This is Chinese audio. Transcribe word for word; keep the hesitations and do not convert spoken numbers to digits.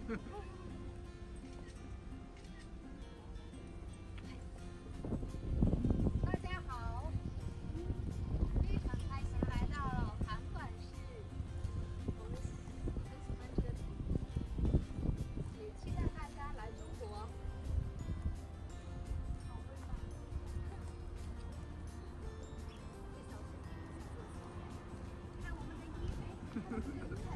大家好，非常开心来到函馆市，我们很喜欢这个地方，也期待大家来中国。看我们的衣服。